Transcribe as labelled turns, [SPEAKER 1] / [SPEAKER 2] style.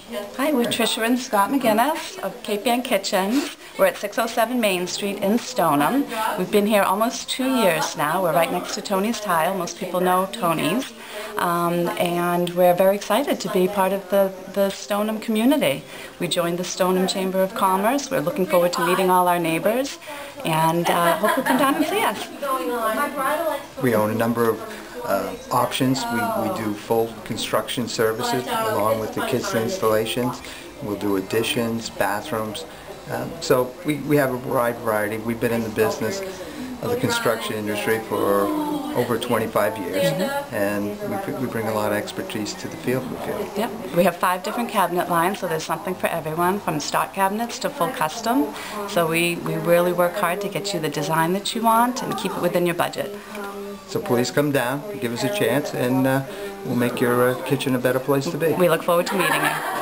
[SPEAKER 1] Hi, we're Tricia Scott McInnis of Cape Ann Kitchens. We're at 607 Main Street in Stoneham. We've been here almost 2 years now. We're right next to Tony's Tile. Most people know Tony's. And we're very excited to be part of the Stoneham community. We joined the Stoneham Chamber of Commerce. We're looking forward to meeting all our neighbors, and hope you'll come down and see us.
[SPEAKER 2] We own a number of options. We do full construction services along with the kitchen installations. We'll do additions, bathrooms. So we have a wide variety. We've been in the business of the construction industry for over 25 years, and we bring a lot of expertise to the field.
[SPEAKER 1] Yep. We have 5 different cabinet lines, so there's something for everyone, from stock cabinets to full custom. So we really work hard to get you the design that you want and keep it within your budget.
[SPEAKER 2] So please come down, give us a chance, and we'll make your kitchen a better place to be.
[SPEAKER 1] We look forward to meeting you.